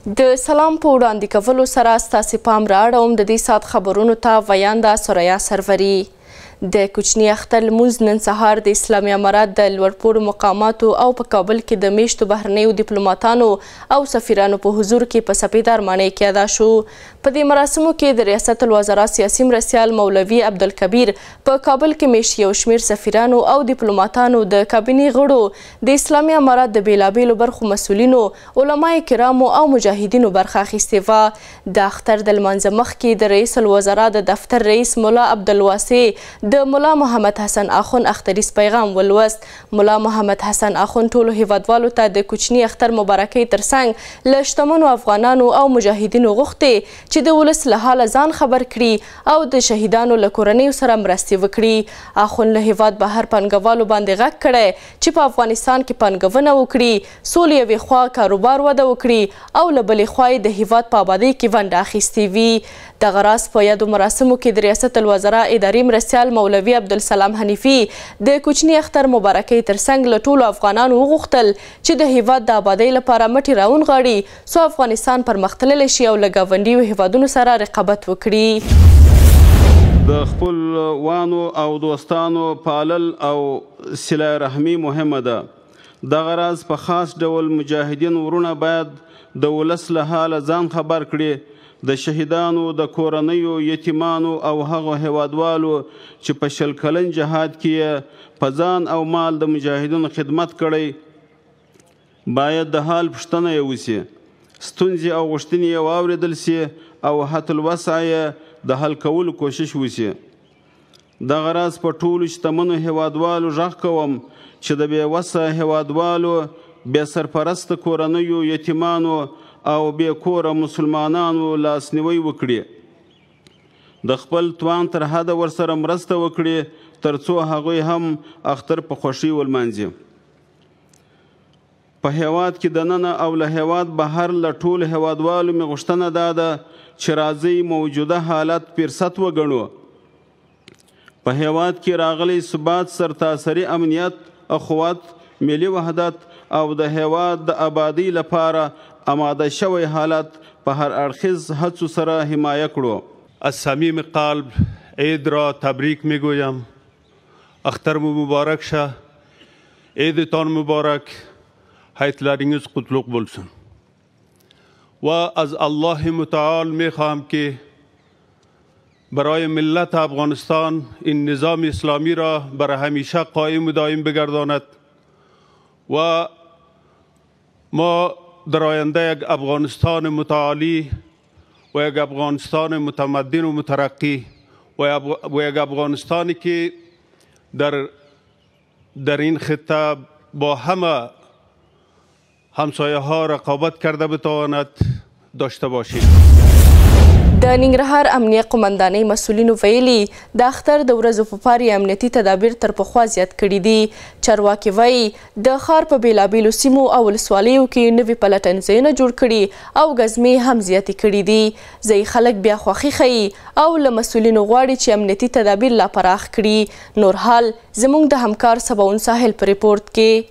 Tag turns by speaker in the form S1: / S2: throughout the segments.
S1: د سلام په وړاندې کولو سره ستاسې پام رااړوم د دې ساعت خبرونو ته ویانده سریا سروري. د کوچني اختر لمونځ نن سهار د اسلامي امارات د لوړپوړو مقاماتو او په کابل کې د میشتو بهرنیو ډیپلوماتانو او سفیرانو په حضور کې په سپید ارمانۍ کې ادا شو. په دې مراسمو کې د ریاست الوزرا سیاسي مرستیال مولوي عبدالکبیر په کابل کې میشت یو شمیر سفیرانو او ډیپلوماتانو د کابینې غړو د اسلامي امارات د بیلابیلو برخو مسؤلینو علما کرامو او مجاهدینو برخه اخیستې وه. د اختر د لمانځه مخکې د رئیس الوزرا د دفتر رئیس ملا عبدالواسع د ملا محمد حسن آخوند اختریز پیغام ولوست. ملا محمد حسن آخوند ټولو هیوادوالو ته د کوچني اختر مبارکۍ ترڅنګ له شتمنو افغانانو او مجاهدینو غوښتې چې د ولس له حاله ځان خبر کړي او د شهیدانو له کورنیو سره مرستې وکړي. آخوند له هیواد بهر پانګوالو باندې غږ کړی چې په افغانستان کې پانګونه وکړي، سولې یوې خوا کاروبار وده وکړي او له بلې خوا یې د هیواد په ابادۍ کې ونډه اخیستې وي. دغه راز په یادو مراسمو کې د ریاست الوزرا اداري مرستیال مولوي عبدالسلام حنیفي د کوچني اختر مبارکۍ ترڅنګ له ټولو افغانانو وغوښتل چې د هیواد د ابادۍ لپاره مټې راونغاړي څو افغانستان پرمختللی شي او له ګاونډیو هیوادونو سره رقابت وکړي.
S2: د خپل وانو او دوستانو پالل او صله رحمي مهمه ده. دغه راز په خاص ډول مجاهدین ورونه باید د ولس له حاله ځان خبر کړي، د شهیدانو د کورنیو یتیمانو او هغو هیوادوالو چې په 20 کلن جهاد کې په ځان او مال د مجاهدینو خدمت کړی باید د حال پوښتنه یې وسي، ستونزې او غوښتنې یې واورېدل سي او حد الوسع یې د حل کولو کوشش وسي. دغه راز په ټولو شتمنو هیوادوالو غږ کوم چې د بې وسه هیوادوالو، بې سرپرسته کورنیو یتیمانو او بې کوره مسلمانانو لاسنیوی وکړي، د خپل توان تر حده ورسره مرسته وکړي تر څو هغوی هم اختر په خوښۍ ولمانځي. په هیواد کې دننه او له هیواد بهر له ټولو هیوادوالو مې غوښتنه دا ده چې راځئ موجوده حالت فرصت وګڼو. په هیواد کې راغلی ثبات، سرتاسري امنیت، اخوت، ملي وحدت او د هیواد د آبادی لپاره آماده شوی حالت په هر اړخیز هڅو سره حمایه کړو.
S3: از صمیم قلب عید را تبریک میگویم. اختر مبارک شه، عیدتان مبارک، هیتلرینگز قطلق بولسون. و از الله متعال میخواهم که برای ملت افغانستان این نظام اسلامی را برای همیشه قائم و دائم بگرداند و ما در آینده یک افغانستان متعالی و یک افغانستان متمدن و مترقی و یک افغانستانی که در این خطه با همه همسایه ها رقابت کرده بتواند داشته باشیم.
S1: د ننګرهار امنیه قمندانۍ مسؤلینو ویلي د اختر د ورځو په پار یې امنیتي تدابیر تر پخوا زیات کړي دي. چارواکي وایي د ښار په بیلابیلو سیمو او ولسوالیو کې نوي پلټنځایونه جوړ کړي او ګزمې هم زیاتې کړي دي. ځایي خلک بیا خوښي ښیي او له مسؤلینو غواړي چې امنیتي تدابیر لا پراخ کړي. نور حال زموږ د همکار سباون ساحل په ریپورت کې.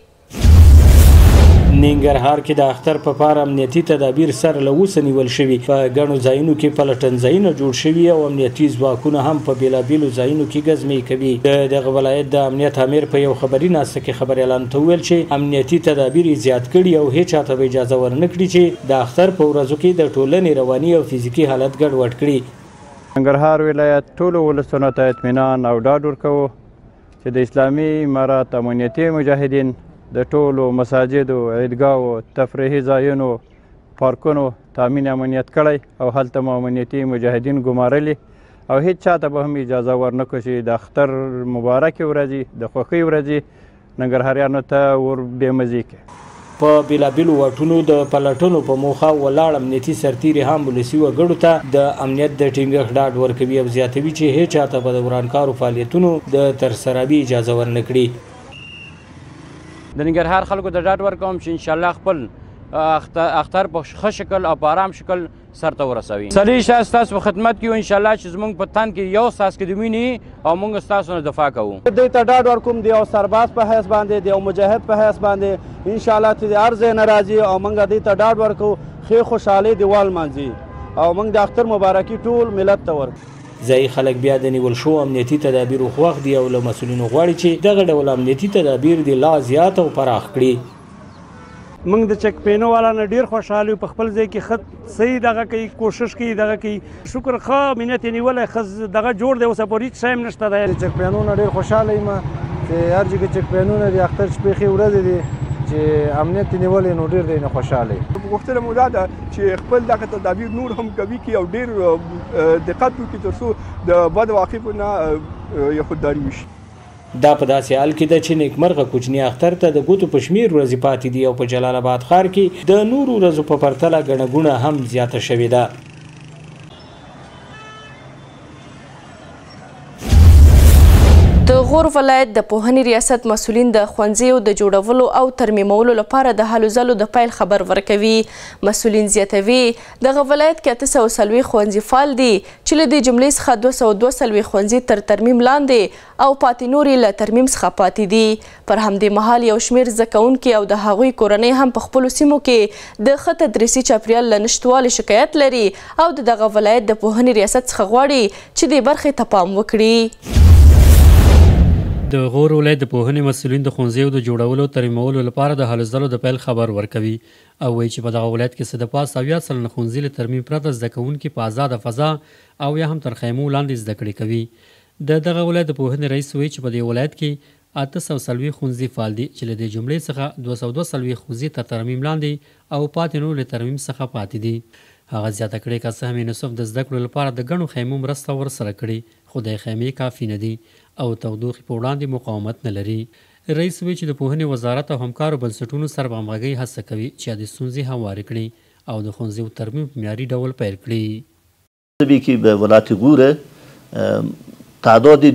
S4: ننګرهار کې د اختر په پار امنیتي تدابیر سره له اوسه نیول شوي. په ګڼو ځایونو کې پلټنځایونه جوړ شوي او امنیتي ځواکونه هم په بیلابیلو ځایونو کې ګزمې کوي. د دغه ولایت د امنیت امیر په یو خبري ناسته کې خبر اعلان ته وویل چې امنیتي تدابیر یې زیات کړي او هیڅ چاته به اجازه ورنه کړي چې د اختر په ورځو کې د ټولنې رواني او فزیکي حالت ګډوډ کړي.
S5: ننګرهار ولایت ټولو ولسونو ته اطمینان او ډاډ ورکوو چې د اسلامي امارات امنیتي مجاهدین د ټولو مساجدو، عیدګاهو، تفریحي ځایونو، پارکونو تامین امنیت کړی او هلته مو امنیتي مجاهدین ګمارلي او هیڅ چاته به هم اجازه ورنه کړو چې د اختر مبارکې ورځې، د خوښۍ ورځې ننګرهاریانو ته ور بېمزې کړي.
S4: په بیلابیلو واټونو د پلټنو په موخه ولاړ امنیتي سرتیري هم ولسي وګړو ته د امنیت د ټینګښت ډاډ ورکوي او زیاتوي چې هیڅ چاته به د ورانکارو فعالیتونو د ترسروي اجازه ورنه کړي.
S6: د ننګرهار خلکو ته ډاډ ورکوم چې انشاءالله خپل اختر په ښه شکل او په ارام شکل سرته ورسوي. صلیح شه ستاسو په خدمت کې یو انشاءالله چې زموږ په تن کې یو ستاسو کې د مینې او موږ ستاسو نه دفاع کوو.
S7: دوی ته ډاډ ورکوم د یو سرباز په حیث باندې د یو مجاهد په حیث باندې انشاءالله چې د هر ځای نه راځي او موږ دوی ته ډاډ ورکوو ښې خوشحالۍ دې ولمانځي او موږ د اختر مبارکي ټول ملت ته ورکوو.
S4: ځایي خلک بیا د نیول شوو امنیتي تدابیرو خوښ دي او له مسؤلینو غواړي چې دغه ډول امنیتي تدابیر دې لا زیات او پراخ کړي.
S8: موږ د چک پینو والا نه ډیر خوشحال یو په خپل ځای کې خط صحیح دغه کوي کوشش کوي دغه کوي شکر ښه امنیت یې نیولی ښه دغه جوړ دی اوس پورې هېڅ شی هم نشته دی.
S9: چک پینو نه ډېر خوشحاله یم چې هر ځای کې چک پینونه دي اختر شپې ښې ورځې دي چې امنیت یې نیولی نو ډېر دی نه خوشحاله یم.
S10: غوښتنه مو دا ده چې خپل دغه تدابیر نور هم قوي کړي او ډېر دقت وکړي تر څو د بد عواقبو نه خودداري وشي.
S4: دا په داسې حال کې ده چې نیکمرغه کوچني اختر ته د ګوتو په شمېر ورځې پاتې دي او په جلال آباد ښار کې د نورو ورځو په پرتله ګڼه ګوڼه هم زیاته شوې ده.
S1: د غور ولایت د پوهنې ریاست مسؤلین د ښوونځیو د جوړولو او ترمیمولو لپاره د هلو ځلو د پیل خبر ورکوي. مسؤلین زیاتوي دغه ولایت کې 840 ښوونځي فعال دي چې له دې جملې څخه 242 ښوونځي تر ترمیم لاندې او پاتې نور یې له ترمیم څخه پاتې دي. پر همدې مهال یو شمېر زده کوونکي او د هغوی کورنۍ هم په خپلو سیمو کې د ښه تدریسي چاپریال له نشتوالي شکایت لري او د دغه ولایت د پوهنې ریاست څخه غواړي چې دې برخې ته پام وکړي.
S11: د غور ولایت د پوهنې مسؤلین د ښوونځیو د جوړولو ترمیمولو لپاره د هلو ځلو د پیل خبر ورکوي او وایي چې په دغه ولایت کې څه د پاسه 70 سلنه ښوونځي له ترمیم پرته زده کوونکي په آزاده فضا او یا هم تر خیمو لاندې زده کړې کوي. د دغه ولایت د پوهنې رئیس وایي چې په دې ولایت کې 840 ښوونځي فعال دي چې له دې جملې څخه 242 ښوونځي تر ترمیم لاندې او پاتې نور له ترمیم څخه پاتې دي. هغه زیاته کړې که څه هم یونیسف د زده کړو لپاره د ګڼو خیمو مرسته ورسره کړې خو د خیمې کافي نه دي او تودوخې په وړاندې مقاومت نه لري. رئیس وایي چې د پوهنې وزارت او همکارو بنسټونو سره په همغږۍ هڅه کوي چې د ستونزې هوارې کړي او د ښوونځیو ترمیم په معیاري ډول پیل کړي.
S12: که به ولایت غور تعداد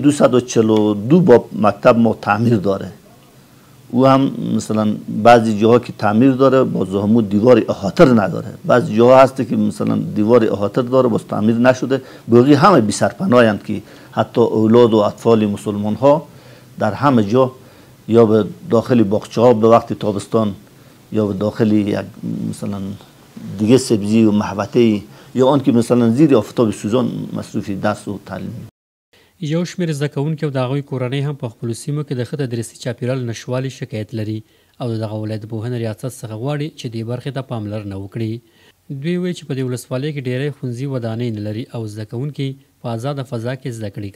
S12: 242 باب مکتب ما تعمیر داره او هم مثلا بعضی جاها که تعمیر داره باز همون دیوار احاطه نداره بعضی جاها هست که مثلا دیوار احاطه داره باز تعمیر نشده باقی همه بی سرپناهند که حتی اولاد و اطفال مسلمان ها در همه جا یا به داخل باغچه ها به وقت تابستان یا به داخل یک مثلا دیگه سبزی و محوطه یا آن که مثلا زیر آفتاب سوزان مصروف درس و تعلیم.
S11: یو شمېر زده کوونکي او د هغوی کورنۍ هم په خپلو سیمو کې د ښه تدریسي چاپیریال نشتوالي شکایت لري او د دغه ولایت د پوهنې ریاست څخه غواړي چې دې برخې ته پاملرنه وکړي. دوی وایي چې په دې ولسوالۍ کې ډېری ښوونځي ودانۍ نه لري او زده کوونکي په آزاده فضا کې زده کړې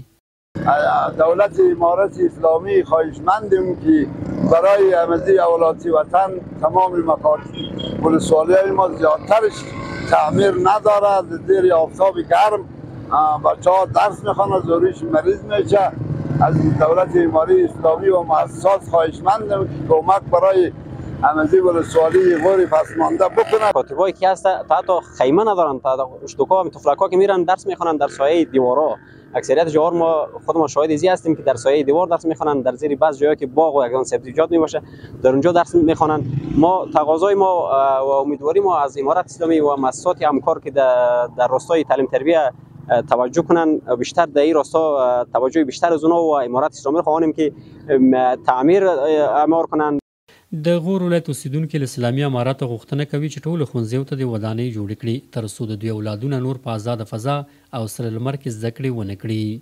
S11: کوي.
S13: دولت امارت اسلامی خواهشمندیم که برای همگی اولاد وطن تمام مکاتب ولسوالی‌های ما زیادترش تعمیر ندارد زیر آفتاب گرم بچه ها درس میخوانند زوریش مریض میشه. از دولت امارت اسلامی و مؤسسات خواهشمندم که کمک برای همگی ولسوالی غور پسمانده بکنند.
S14: کاتبایی که هست تا حتی خیمه ندارن تا اشتکا و تفلکا که میرن درس میخوانند در سایه دیوارا. اکثریت جاها ما خود ما شاهد ازی هستیم که در سایه دیوار درس میخوانند در زیر بعض جاها که باغ و یگان سبزیجات میباشه در اونجا درس میخوانند. ما تقاضای ما و امیدواری ما از امارت اسلامی و مؤسسات همکار که در راستای تعلیم تربیت توجه کنن بیشتر در این راستا توجه بیشتر از اونا و امارت اسلامی خواهانیم که تعمیر اعمار کنن.
S11: د غور ولایت اوسیدونکي له اسلامي اماراتو غوښتنه کوي چې ټولو ښوونځیو ته د ودانۍ جوړې کړي تر څو د دوی اولادونه نور په آزاده فضا او سره لمر کې زده کړې ونه کړي.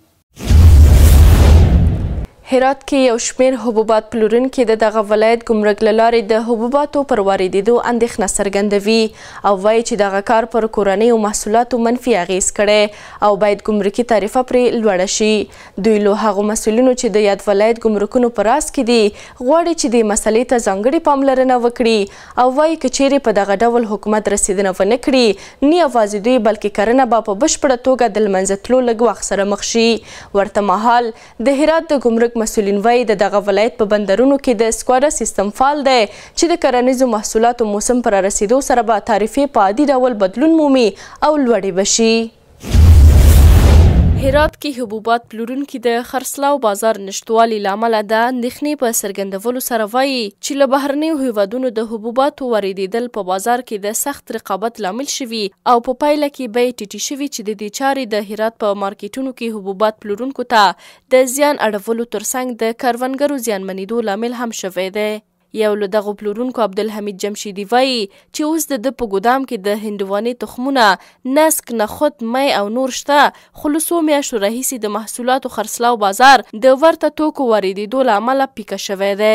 S1: هرات کې یو شمېر حبوبات پلورونکي د دغه ولایت ګمرک له لارې د حبوباتو پر واردېدو اندېښنه څرګندوي او وایي چې دغه کار پر کورنۍ او محصولاتو منفي اغېز کړی او باید ګمرکي تعرفه پرې لوړه شي. دوی له هغو مسؤلینو چې د یاد ولایت ګمرکونو په راس کې دي غواړي چې دې مسلې ته ځانګړې پاملرنه وکړي او وایي که چیرې په دغه ډول حکومت رسېدنه ونه کړي نه یوازې دوی بلکې کرنه به په بشپړه توګه د له منځه تلو لږ وخت سره مخ شي. ورته مهال د هرات د ګمرک مسؤلین وایي د دغه ولایت په بندرونو کې د سکواډر سیستم فعال دی چې د کرنیزو محصولاتو موسم پر رسیدو سره به تعرفې په عادي ډول بدلون مومي او لوړې به شي. هرات کې حبوبات پلورونکي د خرڅلاو بازار نشتوالي له امله د اندېښنې په څرګندولو سره وایي چې له بهرنیو هیوادونو د حبوباتو واردېدل په بازار کې د سخت رقابت لامل شوي او په پایله کې بیې ټیټې شوي چې د دې چارې د هرات په مارکیټونو کې حبوبات پلورونکو ته د زیان اړولو ترڅنګ د کروندګرو زیانمنېدو لامل هم شوی دی. یو له دغو پلورونکو عبدالحمید جمشیدي وایي چې اوس د په ګودام کې د هندوانې تخمونه، نسک، نخود، می او نور شته، خو له څو میاشتو راهیسې د محصولاتو خرڅلاو بازار د ورته توکو واردېدو له امله پیکه شوی دی.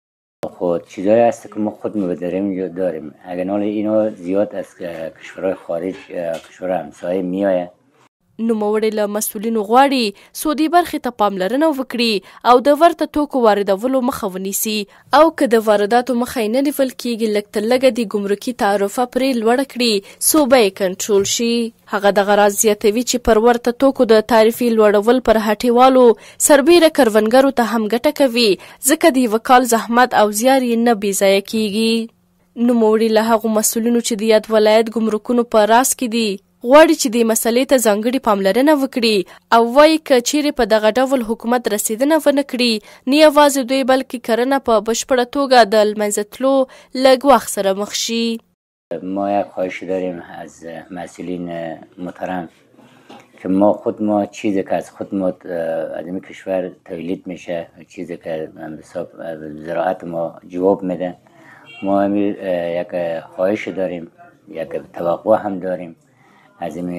S15: خود چیزایی هست که ما خود داریم. اگر نال اینا زیاد از کشورهای خارج، کشور همسایه میآید.
S1: نوموړي له مسؤلینو غواړي سودي برخې ته پاملرنه وکړي او د ورته توکو واردولو مخه ونیسي، او که د وارداتو مخه یې نه نیول کیږي لږ تر لږه د ګمرکي تعرفه پرې لوړه کړي څو بیې کنټرول شي. هغه دغه راز زیاتوي چې پر ورته توکو د تعرفې لوړول پر هټیوالو سربیره کروندګرو ته هم ګټه کوي، ځکه د یوه کال زحمت او زیار یې نه بې ځایه کیږي. نوموړي له هغو مسؤلینو چې د یاد ولایت ګمرکونو په راس کې دي غواړي چې دې مسلې ته ځانګړې پاملرنه وکړي او وایي که چیرې په دغه ډول حکومت رسیدنه ونه کړي نه یوازې دوی بلکې کرنه په بشپړه توګه د لمنځه تلو له ګواښ سره مخ شي.
S15: ما یک خواهش داریم از مسئولین محترم که ما چیزی که از خود ما از این کشور تولید میشه، چیزی که زراعت ما جواب میده، ما یک خواهش داریم، یک توقع هم داریم از این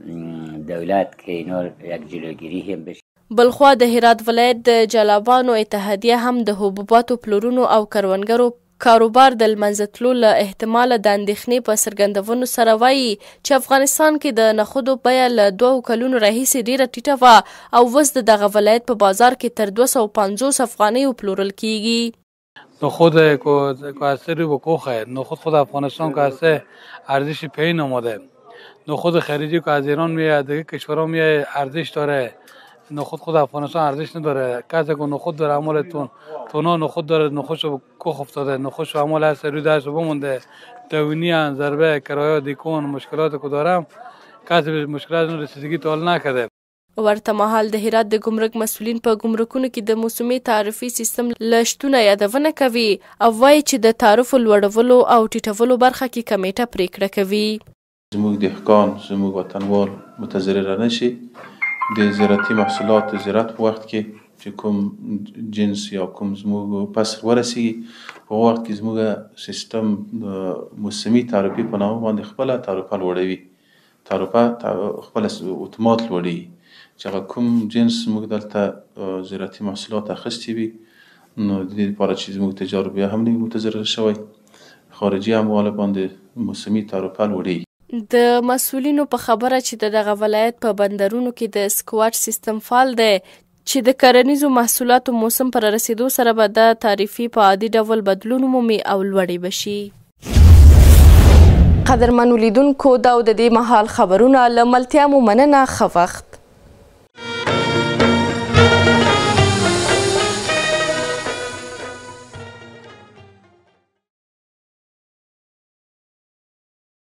S15: دولت که اینا یک جلوگیری هم بشه.
S1: بلخوا د هرات ولایت د جلابانو اتحادیه هم د حبوباتو پلورونو او کروندګرو کاروبار د لمنځه تلو له احتماله د اندېښنې په څرګندونو سره وایي چې افغانستان کې د نخودو بیه له 2 کلونو راهیسې ډیره ټیټه وه او اوس د دغه ولایت په بازار کې تر 250 افغانیو پلورل کیږي.
S16: نخود کاسه رو بکوخه، نخود خود افغانستان کاسه ارزش پی نموده. نخود خارجی که از ایران میاد دیگه کشورها میاد ارزش داره، نخود خود افغانستان ارزش نداره. کسی که نخود داره عمال تونا نخود داره، نخودشو کوخ افتاده، نخودشو عمال هست روی درشو بمونده، دوینیان، ضربه، کرایه، دیکون، مشکلات که دارم کسی به مشکلات رسیدگی تا حال نکرده.
S1: ورته مهال د هرات د ګمرک مسؤلین په ګمرکونو کې د موسمي تعرفي سیستم له شتونه یادونه کوي او وایي چې د تعرفو لوړولو او ټیټولو برخه کې کمیټه پریکړه کوي.
S17: زموږ دهقان، زموږ وطنوال متضرر نشي. د زراعتي محصولات زراعت په وخت کې چې کوم جنس یا کوم زموږ فصل ورسیږي په وخت کې زموږ سیستم موسمي تعرفي په نامه باندې خپله تعرفه لوړوي، تعرفه خپله اتومات لوړوي چې هغه کوم جنس موږ دلته زراعتي محصولات اخیستي وي نو د دې لپاره چې زموږ تجار بیا هم نه متضرر شوی، خارجي اموال باندې موسمي تعرفه لوړوي.
S1: د مسؤلینو په خبره چې د دغه ولایت په بندرونو کې د سکواټ سیستم فعال دی چې د کرنیزو محصولاتو موسم پر رسیدو سره به د تعرفې په عادي ډول بدلون مومي او لوړې بشي. قدرمنو لیدونکو دا د دې مهال خبرونه له ملتیا مو مننه. ښه وخت.